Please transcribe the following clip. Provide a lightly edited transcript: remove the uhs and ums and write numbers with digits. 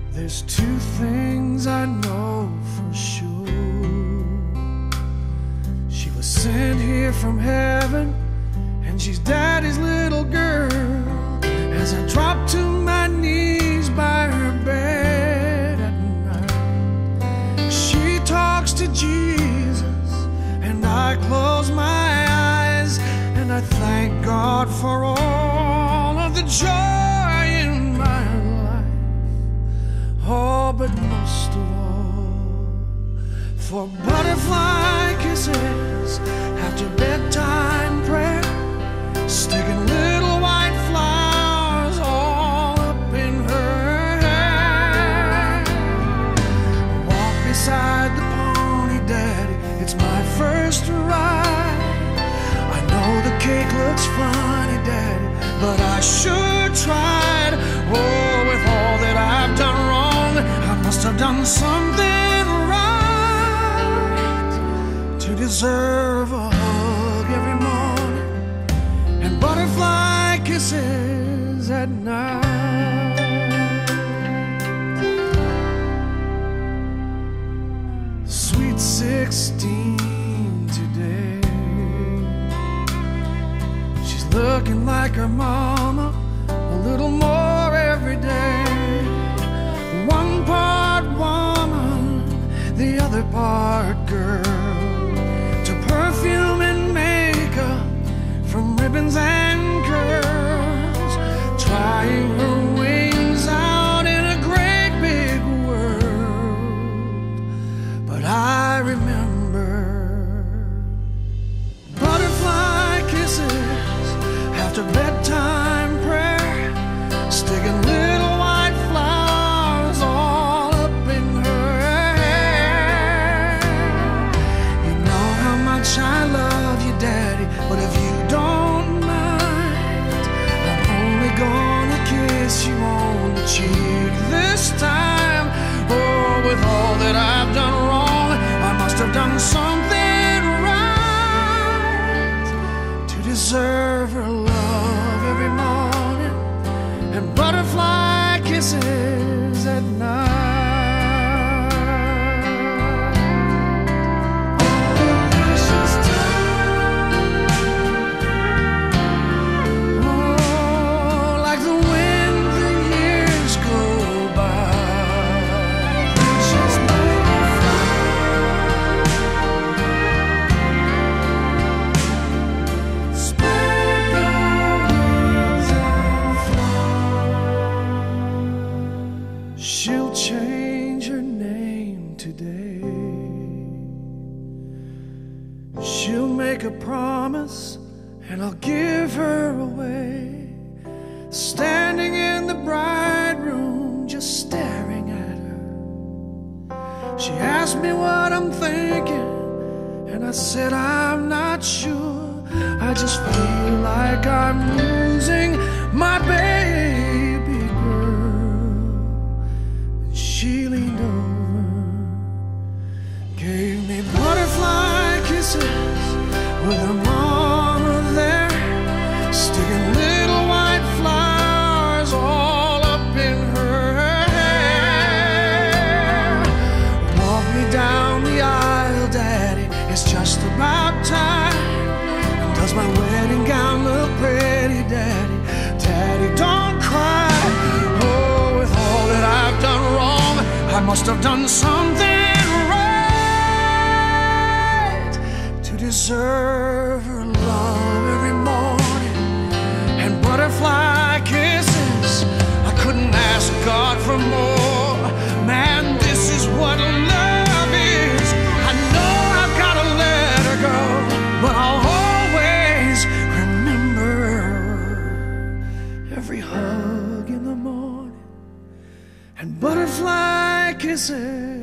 There's two things I know for sure. She was sent here from heaven, and she's Daddy's little girl. As I drop to my knees by her bed at night, she talks to Jesus, and I close my eyes, and I thank God for all of the joy in my life. Oh, but most of all, for butterfly kisses after bedtime prayer, sticking little white flowers all up in her hair. Walk beside the pony, Daddy, it's my first ride. I know the cake looks funny, Daddy, but I sure tried. Oh, with all that I've done wrong, I must have done something right to deserve a hug every morning and butterfly kisses at night. Sweet 16 today, she's looking like her mama a little more every day. One part woman, the other part girl, to perfume and makeup, from ribbons and curls, trying her wings out in a great big world. But I remember butterfly kisses after bedtime prayer, sticking little white flowers all up in her hair. You know how much I love you, Daddy, but if you don't mind, I'm only gonna kiss you on the cheek this time. Oh, with all that I've done wrong, I must have done something right to deserve her love every morning and butterfly kisses at night. She'll change her name today. She'll make a promise, and I'll give her away. Standing in the bride room, just staring at her, she asked me what I'm thinking, and I said I'm not sure. I just feel like I'm losing my baby girl. She leaned over, gave me butterfly kisses with her mama there, sticking little white flowers all up in her hair. Walk me down the aisle, Daddy, it's just about time. And does my wedding gown look pretty, Daddy? Daddy, don't cry. Oh, with all that I've done wrong, I must have done something right to deserve her love every morning and butterfly kisses. I couldn't ask God for more. Man, this is what love is. I know I've got to let her go, but I'll always remember every hug in the morning and butterfly kisses